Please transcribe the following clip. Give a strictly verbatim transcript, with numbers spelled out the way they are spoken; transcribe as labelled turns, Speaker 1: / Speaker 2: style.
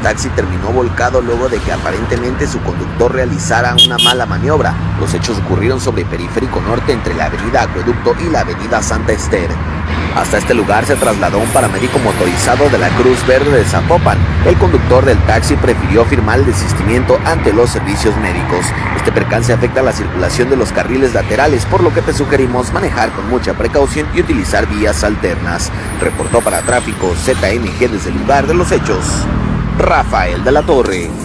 Speaker 1: taxi terminó volcado luego de que aparentemente su conductor realizara una mala maniobra. Los hechos ocurrieron sobre Periférico Norte entre la avenida Acueducto y la avenida Santa Esther. Hasta este lugar se trasladó un paramédico motorizado de la Cruz Verde de Zapopan. El conductor del taxi prefirió firmar el desistimiento ante los servicios médicos. Este percance afecta la circulación de los carriles laterales, por lo que te sugerimos manejar con mucha precaución y utilizar vías alternas. Reportó para Tráfico Z M G desde el lugar de los hechos, Rafael de la Torre.